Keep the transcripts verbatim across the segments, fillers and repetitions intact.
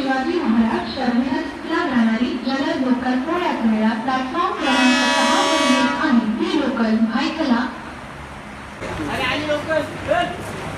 शिवाजी महाराज टर्मिनसला जाणारी जलद लोकल थोड्याच वेळात प्लॅटफॉर्म क्रमांक सहा वर येईल आणि ही लोकल भायखला अरे आली लोकल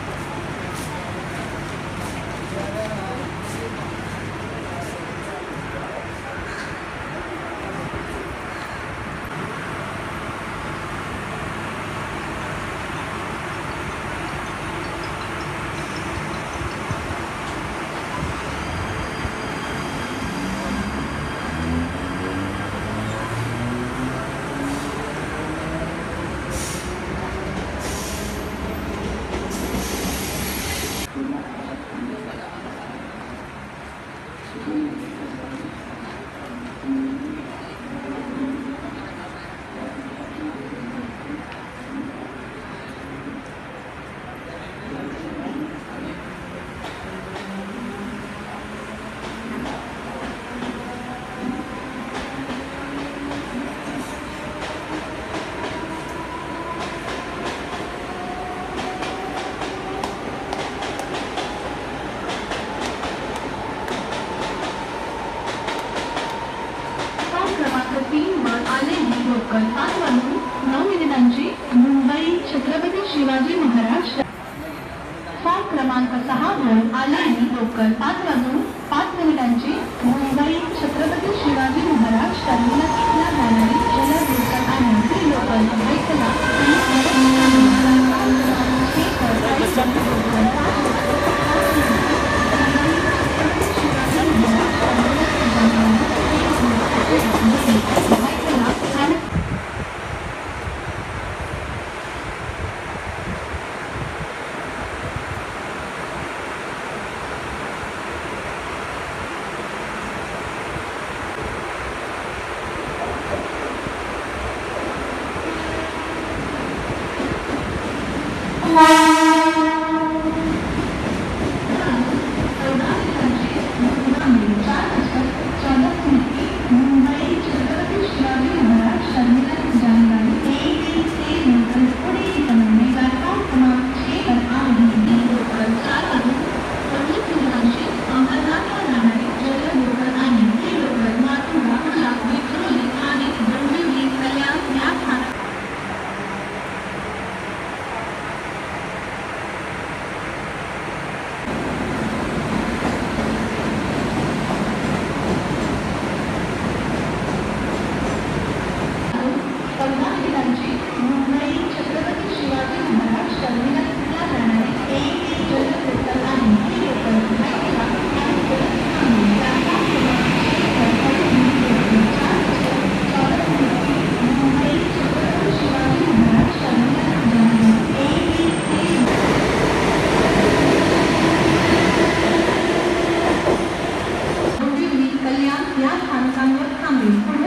लोकल पाच वाजून नऊ मिनिटांची मुंबई छत्रपती शिवाजी महाराज फॉर्म क्रमांक सहा वर आलेली लोकल पाच वाजून पाच मिनिटांची मुंबई छत्रपती शिवाजी महाराज टर्मिनसला जाणारी जलद लोकल आणि ही लोकल भायखला या स्थानकांवर थांबेल.